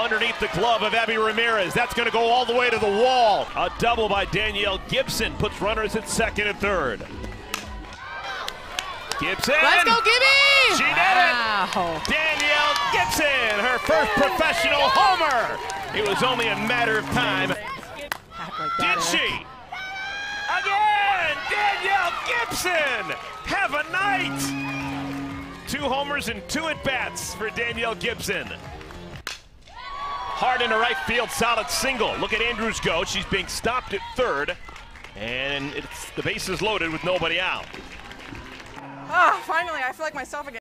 underneath the glove of Abby Ramirez. That's going to go all the way to the wall. A double by Danielle Gibson puts runners at second and third. Gibson! Let's go, Gibby! She did it! Danielle Gibson, her first professional homer. It was only a matter of time. Did she? Again, Danielle Gibson! Have a night! 2 homers and 2 at-bats for Danielle Gibson. Hard into right field, solid single. Look at Andrews go. She's being stopped at third, and the base is loaded with nobody out. Finally, I feel like myself again.